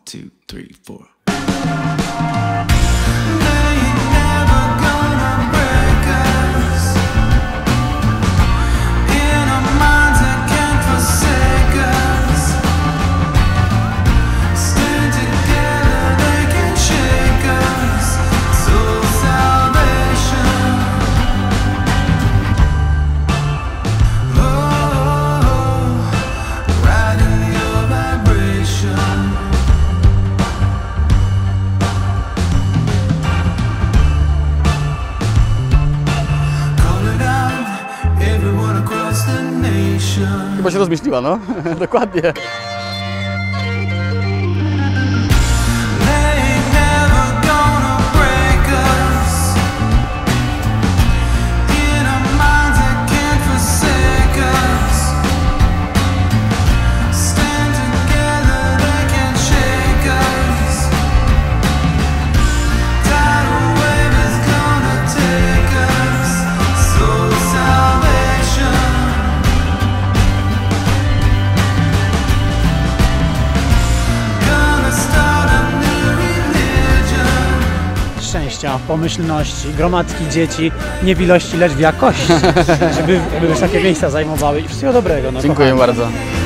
2, 3, 4. Chyba się rozmyśliła, no. Dokładnie. Szczęścia, pomyślności, gromadki dzieci, nie w ilości, lecz w jakości, żeby takie miejsca zajmowały i wszystkiego dobrego. No, Dziękuję kochani. bardzo.